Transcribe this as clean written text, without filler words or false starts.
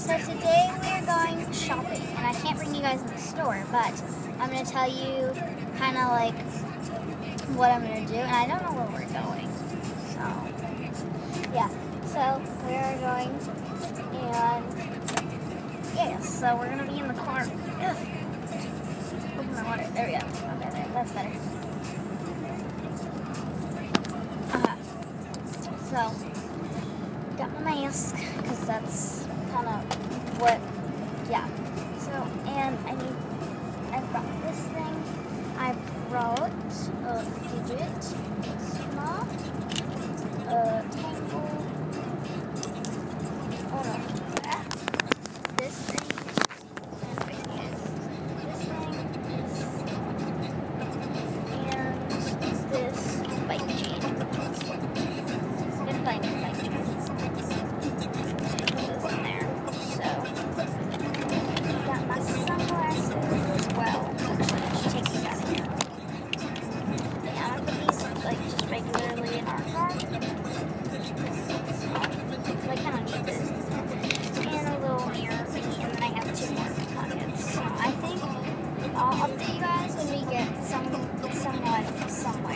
So today we're going shopping, and I can't bring you guys in the store, but I'm going to tell you kind of like what I'm going to do, and I don't know where we're going. So, yeah. So we are going, and yeah, so we're going to be in the car. Ugh. Open my water. There we go. Okay, there. That's better. So, got my mask, because that's kind of what, yeah. So, and I brought this thing. I brought a fidget spinner, a tangle, oh no, this thing, and this thing, and this bike chain. Been playing with bike chains. Got my sunglasses as well. Actually, I should take these out of here. Yeah, I'm gonna put these like just regularly in our car. So I kind of need this. And a little mirror, and then I have 2 more pockets. So I think I'll update you guys when we get somewhat